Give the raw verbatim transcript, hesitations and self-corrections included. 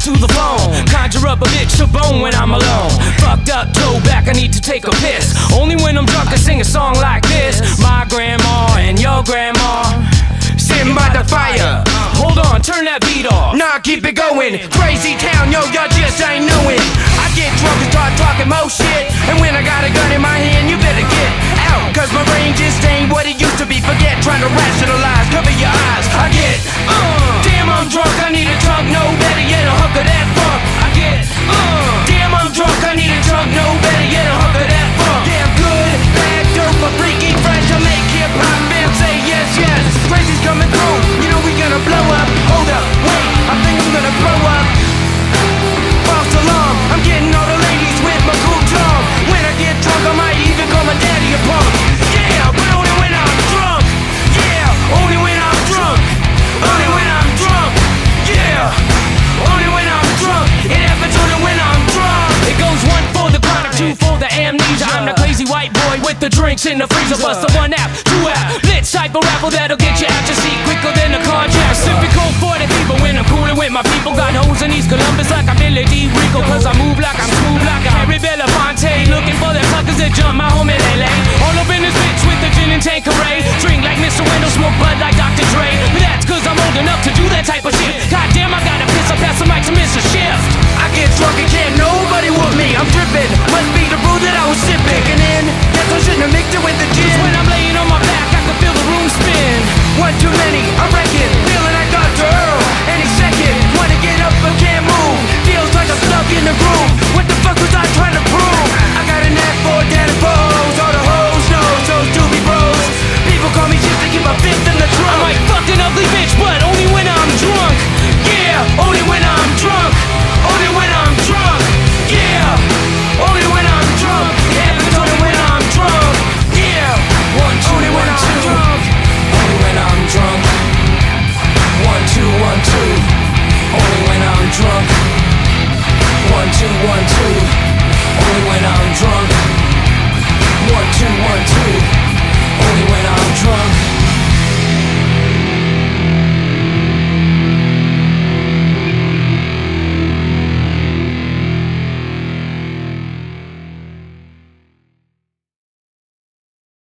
to the phone, conjure up a bitch to bone when I'm alone. Fucked up, toe back, I need to take a piss. Only when I'm drunk I sing a song like this. My grandma and your grandma sitting by the fire. Hold on, turn that beat off. Nah, keep it going. Crazy town, yo, y'all just ain't knowing. I get drunk and start talking more shit, and when I got a gun in my hand, you better get out, cause my brain just ain't what it used to be. Forget trying to rationalize, cover your eyes. I get, uh, damn I'm drunk, I need a drunk, no better yet a hunk of that funk. I get, uh, damn I'm drunk, I need a drunk, no better yet a hunk of that funk. Yeah, I'm good, bad, dope, but freaky fresh, I make hip-hop fans say yes, yes. Crazy's coming through, you know we gonna blow up. Hold up, wait, I think I'm gonna blow up. False alarm, I'm getting all the ladies with my cool charm. When I get drunk, I might even call my daddy a punk. Yeah, but only when I'm drunk. Yeah, only when I'm drunk. Only when I'm drunk. Yeah, only when I'm drunk. It happens only when I'm drunk. It goes one for the chronic, two for the amnesia. I'm the crazy white boy with the drinks in the freezer. Bust a one app, two app, lit type of rapper that'll get you out your seat quicker than a carjack. Sipping cold forty people when I'm cooling with my people. Got hoes in East Columbus like I'm Billy D. Rico, cause I move like I'm smooth like a Harry Belafonte. Looking for them suckers that jump my home in L A. All up in this bitch with the gin and Tanqueray. Drink like Mister Wendell, smoke bud like Doctor Dre. But that's cause I'm old enough to do that type of shit. Goddamn, I gotta piss, I pass the mic to Mister Shift. I get drunk and can't nobody whoop me. I'm dripping, must be the brew that I was sipping. And then, guess I shouldn't have mixed it with the gin. When I'm laying on my back, I can feel the room spin. One too many, I reckon. Feeling like Doctor Earl. Any second, wanna get up but can't move. Feels like I'm stuck in the groove. What the fuck was I trying to prove? I got a knack for daddy pose. All the hoes know those doobie bros. People call me shit to keep my fifth in the trunk. I'm like fucked an ugly bitch, but only when I'm drunk. Yeah, only when I'm drunk. Only when I'm drunk. Yeah, only when I'm drunk. It happens only when I'm drunk. Yeah, one, two, only when I'm drunk. Only when I'm drunk. One, two, one, two. Only when I'm drunk. One, two, one, two. Only when I'm drunk. One, two, one, two.